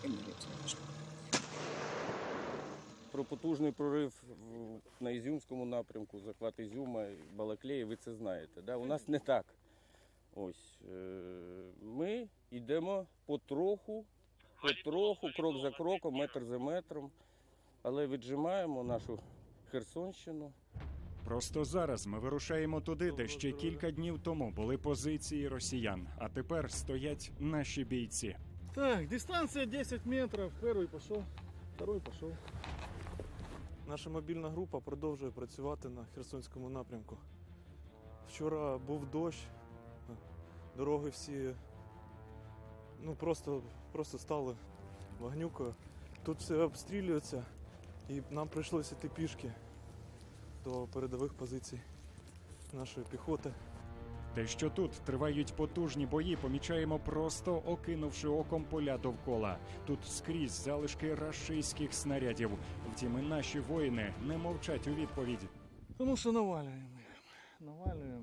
тренируются немножко. Про потужний прорив на Ізюмському напрямку, захват Ізюма, Балаклеї, ви це знаєте. Да? У нас не так. Ось, ми йдемо потроху, крок за кроком, метр за метром, але віджимаємо нашу Херсонщину. Просто зараз ми вирушаємо туди, де ще кілька днів тому були позиції росіян, а тепер стоять наші бійці. Так, дистанція 10 метрів, перший пішов, другий пішов. Наша мобільна група продовжує працювати на Херсонському напрямку. Вчора був дощ, дороги всі просто стали вогнюкою. Тут все обстрілюється і нам прийшлося йти пішки до передових позицій нашої піхоти. Те, що тут тривають потужні бої, помічаємо просто окинувши оком поля довкола. Тут скрізь залишки рашистських снарядів. Втім, і наші воїни не мовчать у відповідь. Тому що навалюємо їх. Навалюємо.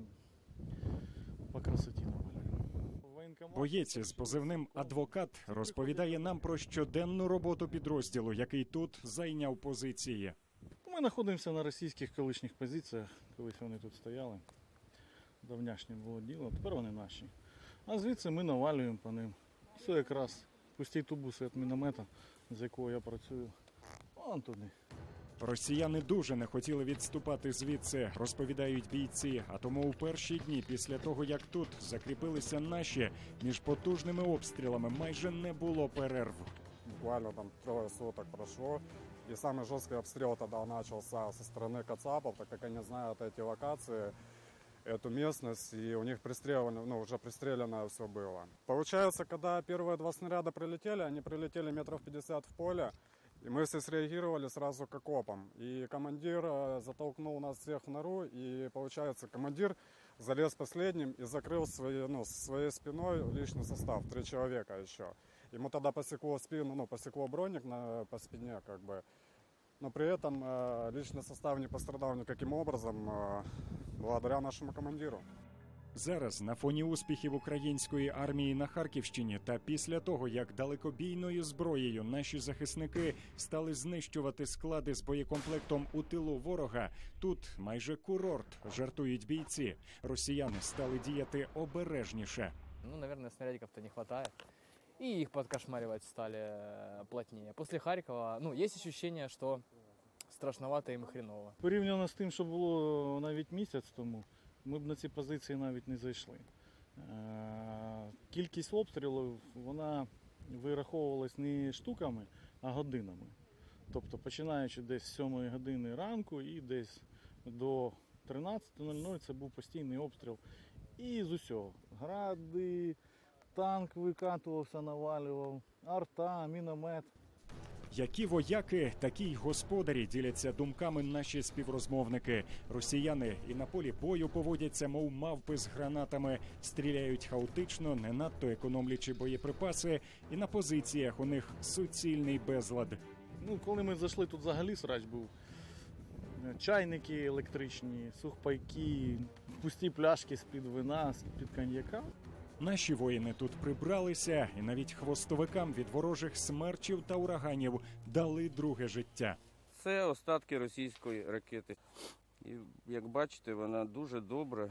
По красоті навалюємо. Боєць з позивним «Адвокат» розповідає нам про щоденну роботу підрозділу, який тут зайняв позиції. Ми знаходимося на російських колишніх позиціях, колись вони тут стояли. Давняшнє було діло, тепер вони наші. А звідси ми навалюємо по ним. Це якраз пустий тубус від міномета, з якого я працюю. Вон туди. Росіяни дуже не хотіли відступати звідси, розповідають бійці. А тому у перші дні після того, як тут закріпилися наші, між потужними обстрілами майже не було перерв. Буквально там 3 суток прошло. И самый жесткий обстрел тогда начался со стороны кацапов, так как они знают эти локации, эту местность, и у них уже пристрелено все было. Получается, когда первые 2 снаряда прилетели, они прилетели метров 50 в поле, и мы все среагировали сразу к окопам. И командир затолкнул нас всех в нору, и получается, командир залез последним и закрыл своей спиной личный состав, 3 человека еще. Ему тогда посекло спину, посекло броник по спине, как бы. Но при этом личный состав не пострадал никаким образом, благодаря нашему командиру. Зараз на фоні успіхів української армії на Харківщині та після того, як далекобійною зброєю наші захисники стали знищувати склади з боєкомплектом у тилу ворога, тут майже курорт, жартують бійці. Росіяни стали діяти обережніше. Наверное, снарядиков-то не хватает. И их подкошмаривать стали плотнее. После Харькова, есть ощущение, что страшновато им и хреново. Порівняно з тим, що було навіть місяць тому, ми б на ці позиції навіть не зайшли. Кількість обстрілів, вона вираховувалась не штуками, а годинами. Тобто, починаючи десь з 7 години ранку і десь до 13:00 це був постійний обстріл. І з усього. Гради, танк викатувався, навалював, арта, міномет. Які вояки, такі й господарі, діляться думками наші співрозмовники. Росіяни і на полі бою поводяться, мов мавпи з гранатами, стріляють хаотично, не надто економлячи боєприпаси, і на позиціях у них суцільний безлад. Коли ми зайшли, тут взагалі срач був. Чайники електричні, сухпайки, пусті пляшки з-під вина, з-під коньяка. Наші воїни тут прибралися і навіть хвостовикам від ворожих смерчів та ураганів дали друге життя. Це остатки російської ракети. І, як бачите, вона дуже добре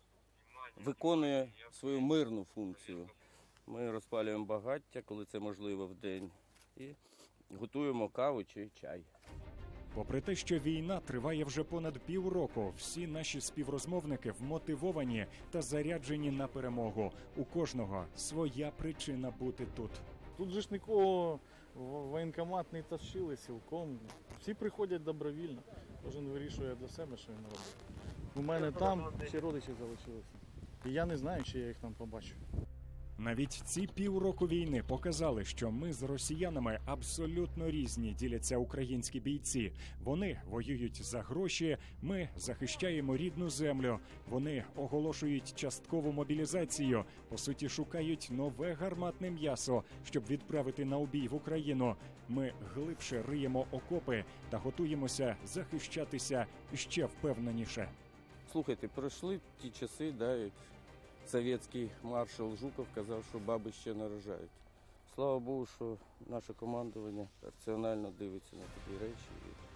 виконує свою мирну функцію. Ми розпалюємо багаття, коли це можливо, вдень, і готуємо каву чи чай. Попри те, що війна триває вже понад півроку, всі наші співрозмовники вмотивовані та заряджені на перемогу. У кожного своя причина бути тут. Тут же ж нікого в воєнкомат не тащили сілком. Всі приходять добровільно. Кожен вирішує для себе, що він робить. У мене там ще родичі залишилися. І я не знаю, чи я їх там побачу. Навіть ці півроку війни показали, що ми з росіянами абсолютно різні, діляться українські бійці. Вони воюють за гроші, ми захищаємо рідну землю. Вони оголошують часткову мобілізацію, по суті шукають нове гарматне м'ясо, щоб відправити на обій в Україну. Ми глибше риємо окопи та готуємося захищатися ще впевненіше. Слухайте, пройшли ті часи, як совєтський маршал Жуков казав, що баби ще народжають. Слава Богу, що наше командування раціонально дивиться на такі речі.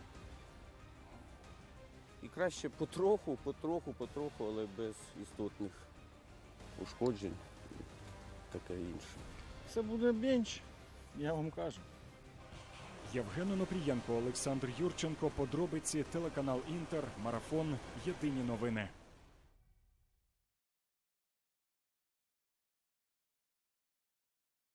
І краще потроху, але без істотних ушкоджень і таке інше. Все буде бенч, я вам кажу. Євген Онопрієнко, Олександр Юрченко. Подробиці, телеканал Інтер, Марафон. Єдині новини.